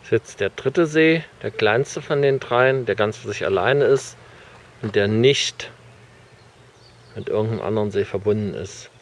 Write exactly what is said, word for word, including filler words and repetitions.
Das ist jetzt der dritte See, der kleinste von den dreien, der ganz für sich alleine ist und der nicht mit irgendeinem anderen See verbunden ist.